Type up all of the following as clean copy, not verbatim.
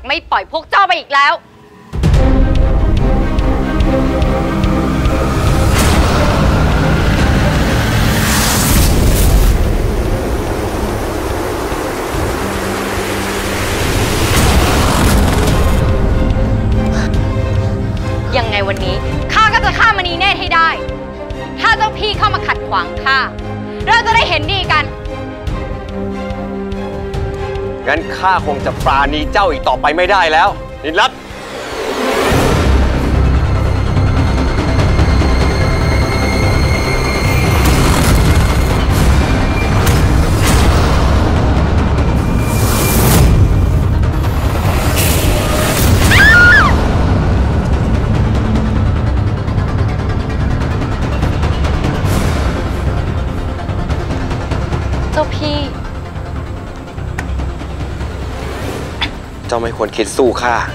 ไม่ปล่อยพวกเจ้าไปอีกแล้วยังไงวันนี้ข้าก็จะฆ่ามณีเนตรให้ได้ถ้าเจ้าพี่เข้ามาขัดขวางข้าเราจะได้เห็นดีกันงั้นข้าคงจะปราณีเจ้าอีกต่อไปไม่ได้แล้วนิรัตน์เจ้าพี่เจ้าไม่ควรคิดสู้ข้า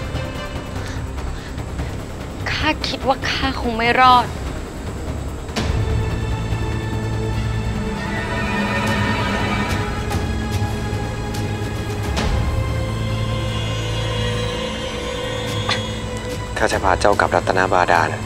คิดว่าข้าคงไม่รอดข้าจะพาเจ้ากลับรัตนบาดาล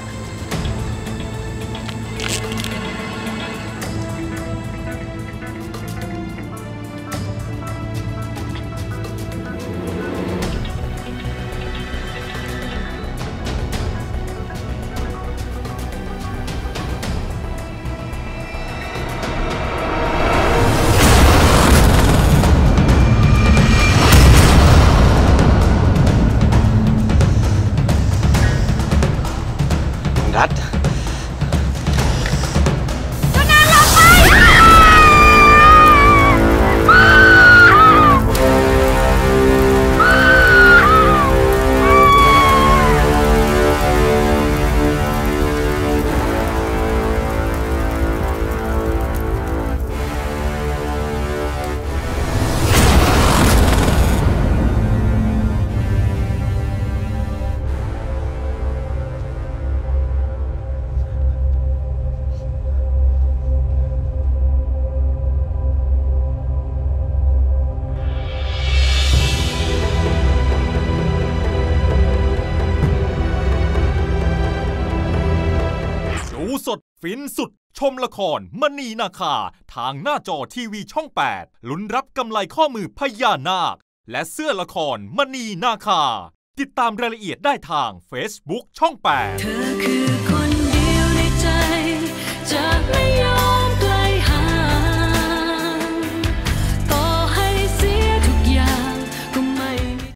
รัตน์สดฟินสุดชมละครมณีนาคาทางหน้าจอทีวีช่อง 8ลุ้นรับกำไลข้อมือพญานาคและเสื้อละครมณีนาคาติดตามรายละเอียดได้ทาง Facebook ช่อง 8เธอคือคนเดียวในใจจะไม่ยอม